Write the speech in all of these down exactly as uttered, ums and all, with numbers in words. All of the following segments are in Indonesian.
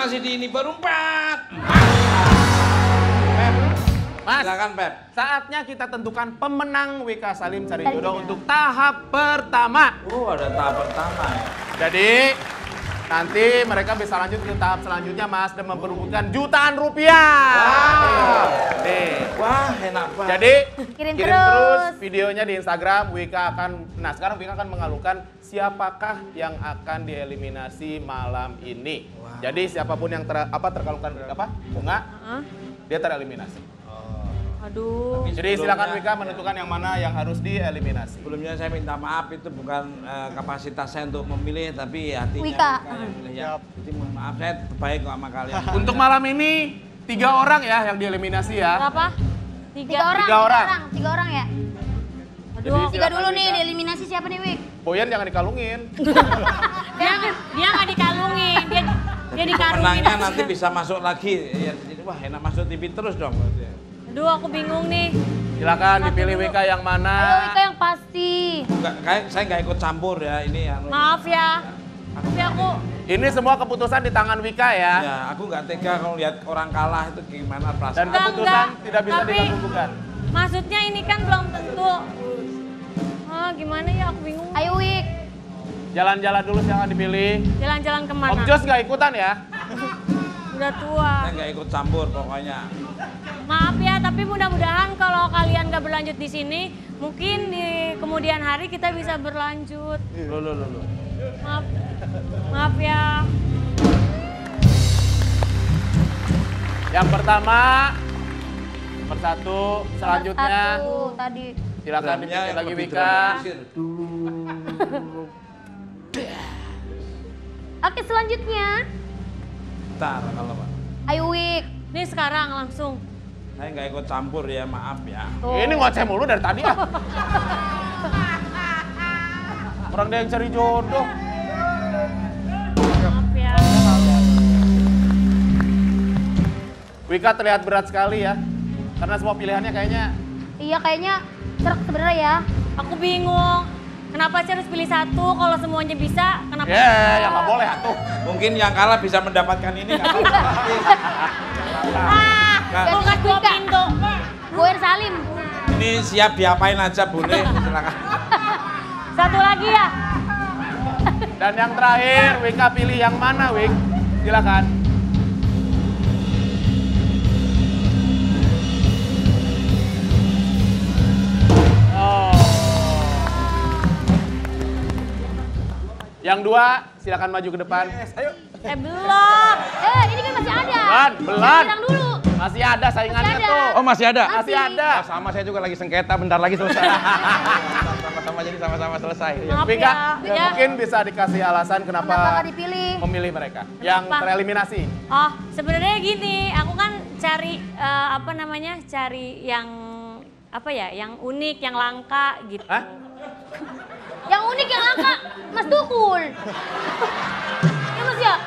masih di ini baru empat. Pep, Mas, silakan Pep. saatnya kita tentukan pemenang W K Salim Cari Jodoh untuk tahap pertama. Oh, ada tahap pertama ya. Jadi nanti mereka bisa lanjut ke tahap selanjutnya, Mas, dan memperebutkan jutaan rupiah. Wow. Nih. Wah, enak banget. Jadi Kirim kirim, terus. terus videonya di Instagram. Wika akan, nah sekarang Wika akan mengalungkan siapakah yang akan dieliminasi malam ini. Wow. Jadi siapapun yang ter, apa terkalungkan apa bunga, Hah? dia tereliminasi. Aduh. Tapi Jadi silakan sebelumnya- Wika menentukan yang mana yang harus dieliminasi. Sebelumnya saya minta maaf, itu bukan uh, kapasitas saya untuk memilih, tapi hatinya Wika. yang milih ya. Jadi mohon maaf, saya terbaik kok sama kalian. Untuk malam ini tiga orang ya yang dieliminasi ya. Berapa? Tiga, Tiga orang, Tiga tiga orang. orang, tiga orang ya. Jadi Aduh. Tiga silakan dulu nih, Wika. dieliminasi siapa nih, Wik? Boyan jangan dikalungin. Dia dia nggak dikalungin, dia dia dikarungin. Pemenangnya aja. nanti bisa masuk lagi. Ya, jadi, wah enak masuk T V terus dong. Aduh, aku bingung nih. Silakan dipilih Wika yang Ayo mana. Wika yang pasti. Enggak, kayak saya nggak ikut campur ya ini. Anu. Maaf ya. Tapi aku Ini semua keputusan di tangan Wika ya. Ya, aku nggak tega kalau lihat orang kalah itu gimana Dan perasaan. Enggak, keputusan enggak. tidak bisa Tapi- digabungkan. maksudnya ini kan belum tentu. Ah, gimana ya, aku bingung. Ayo Wik. Jalan-jalan dulu silakan dipilih. Jalan-jalan kemana? Om Jos nggak ikutan ya? Udah tua. Saya nggak ikut campur pokoknya. Maaf ya, tapi mudah-mudahan kalau kalian gak berlanjut di sini, mungkin di kemudian hari kita bisa berlanjut. Loh, loh, loh, loh. Maaf, maaf ya. Yang pertama, persatu, selanjutnya Satu tadi. silakan Drumnya dipilih yang lagi lebih Wika. dramatisir. Oke, selanjutnya. Bentar kalau Pak. Ayo Wik. Ini sekarang langsung. Saya nggak ikut campur ya, maaf ya. Tuh. Ini ngoceh mulu dari tadi ah. Orang dia yang cari jodoh. Maaf ya. Wika terlihat berat sekali ya. Karena semua pilihannya kayaknya Iya, kayaknya serak sebenarnya ya. Aku bingung. Kenapa sih harus pilih satu kalau semuanya bisa? Kenapa? ya yeah, ya nggak boleh atuh. Mungkin yang kalah bisa mendapatkan ini nggak apa-apa. Ah, Nggak. bukan dua pintu. Boyan Salim. Ini siap diapain aja boleh, silakan. Satu lagi ya. Dan yang terakhir, Wika pilih yang mana, Wik? Silakan. Oh. Yang dua, silakan maju ke depan. Eh belum. Eh, ini kan masih ada. Belan, belan. Bilang dulu. Masih ada saingannya Masih ada. tuh. Oh masih ada? Masih ada. Oh, sama saya juga lagi sengketa, bentar lagi selesai. Sama-sama jadi sama-sama selesai. Maaf Wika, ya. ya, mungkin bisa dikasih alasan kenapa, Kenapa nggak dipilih? memilih mereka yang Kenapa? tereliminasi. Oh, sebenarnya gini, aku kan cari eh, apa namanya? Cari yang apa ya? Yang unik, yang langka gitu. Hah? Yang unik yang langka, Mas Tukul. Ya Mas ya?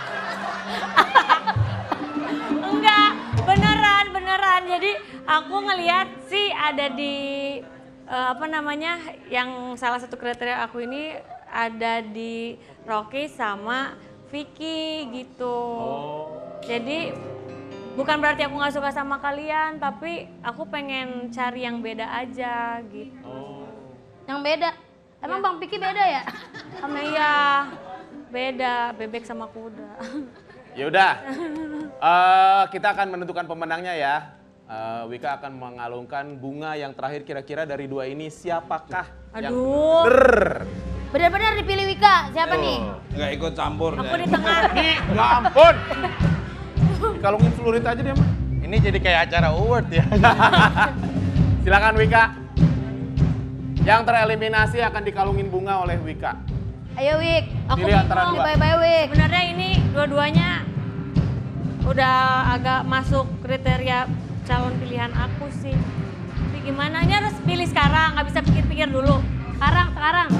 Enggak, beneran, beneran. Jadi aku ngelihat sih ada di eh, apa namanya? Yang salah satu kriteria aku ini ada di Rocky sama Vicky gitu. Jadi bukan berarti aku nggak suka sama kalian, tapi aku pengen cari yang beda aja gitu. Yang beda. Emang Bang Piki beda ya? Sama iya, beda bebek sama kuda. Ya udah, Eh, kita akan menentukan pemenangnya ya. Eh, Wika akan mengalungkan bunga yang terakhir kira-kira dari dua ini siapakah yang Aduh. bener? Benar-benar dipilih Wika. Siapa nih? Nggak ikut campur. Aku ya. di tengah. Ih, ya ampun. Dikalungin celurit aja dia mah. Ini jadi kayak acara award ya. Silakan Wika. Yang tereliminasi akan dikalungin bunga oleh Wika. Ayo Wik. Aku Pilih antara bingung. dua. Bye-bye Wik. Sebenarnya ini dua-duanya udah agak masuk kriteria calon pilihan aku sih. Tapi gimana? Ini harus pilih sekarang, nggak bisa pikir-pikir dulu. Sekarang, sekarang.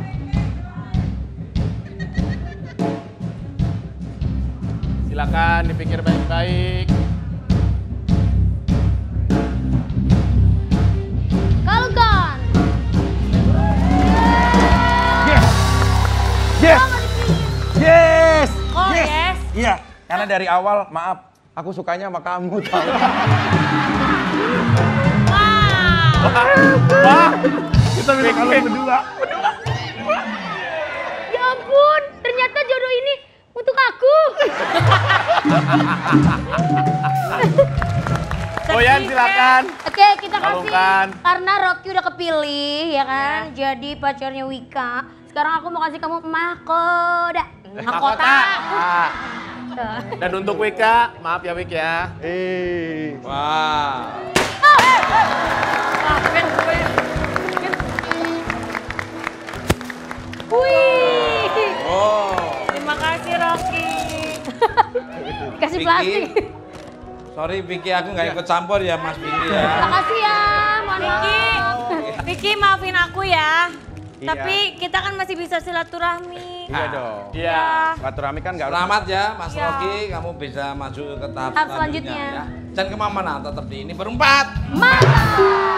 Silakan dipikir baik-baik. Kalungkan. Yes! Yes! Yes! Oh yes. Iya, karena Karena dari awal, maaf, aku sukanya sama kamu tahu. Wah, Kita bisa kalau berdua. Ya ampun, ternyata jodoh ini untuk aku. Boyan silakan. Oke, kita kasih Kalungkan. karena Rocky udah kepilih ya kan, jadi pacarnya Wika. Sekarang aku mau kasih kamu mahkota. Mahkota. Ah. Dan untuk Wika, maaf ya Wik ya. Eh. Wah. Maafin gue. Wih, Oh. Terima kasih Rocky. kasih Vicky. plastik. Sorry Vicky, aku nggak ikut campur ya Mas Vicky ya. Makasih ya, mohon Vicky, maaf. Vicky maafin aku ya. Iya. Tapi kita kan masih bisa silaturahmi. Iya dong. Iya. Silaturahmi kan nggak harus. Selamat ya Mas Ya. Rocky, kamu bisa maju ke tahap Tahap selanjutnya selanjutnya. ya. Jangan kemana-mana, tetap di ini berempat. Mantap.